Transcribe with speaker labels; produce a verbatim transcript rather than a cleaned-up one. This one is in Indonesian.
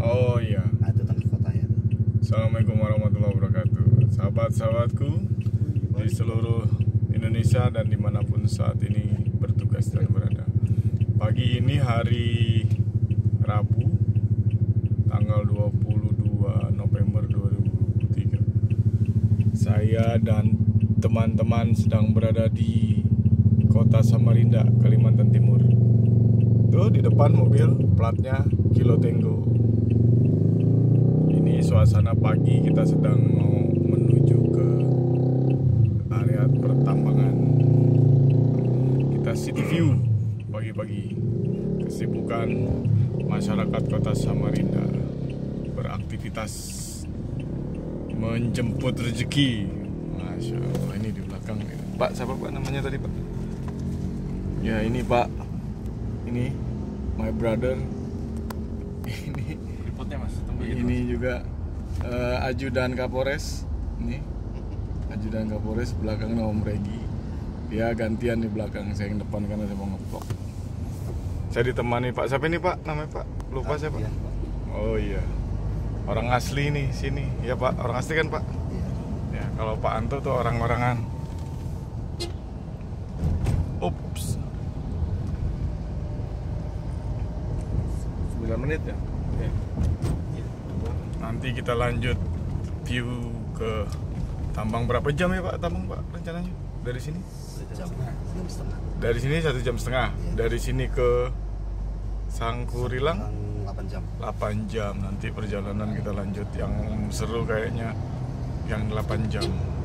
Speaker 1: Oh iya.
Speaker 2: Nah, itu tengah kota ya.
Speaker 1: Assalamualaikum warahmatullahi wabarakatuh. Sahabat-sahabatku di seluruh Indonesia dan dimanapun saat ini bertugas dan berada. Pagi ini hari Rabu, tanggal dua puluh dua November dua ribu dua puluh tiga. Saya dan teman-teman sedang berada di kota Samarinda, Kalimantan Timur. Tuh di depan mobil platnya Kilo Tenggo. Ini suasana pagi, kita sedang mau menuju ke area pertambangan. Kita city view pagi-pagi. Kesibukan masyarakat kota Samarinda beraktivitas menjemput rezeki. Masya Allah, ini di belakang. Pak, siapa Pak namanya tadi Pak? Ya ini Pak, ini my brother. Ini
Speaker 3: Liputnya mas,
Speaker 1: ini juga uh, ajudan Kapolres. Ini ajudan Kapolres, belakangnya Om Regi. Dia gantian di belakang, saya yang depan karena saya mau ngevlog. Saya ditemani Pak, siapa ini Pak? Namanya Pak? Lupa siapa?
Speaker 2: Iya, Pak.
Speaker 1: Oh iya, orang asli nih sini. Ya Pak, orang asli kan Pak?
Speaker 2: Iya.
Speaker 1: Ya, kalau Pak Anto tuh orang-orangan. Ups. sembilan menit ya? Oke. Nanti kita lanjut view ke tambang. Berapa jam ya Pak tambang Pak rencananya? Dari sini?
Speaker 2: Jam, jam setengah.
Speaker 1: Dari sini satu jam setengah.
Speaker 2: Iya.
Speaker 1: Dari sini ke Sangkurilang
Speaker 2: delapan jam.
Speaker 1: delapan jam. Nanti perjalanan kita lanjut yang seru kayaknya yang delapan jam.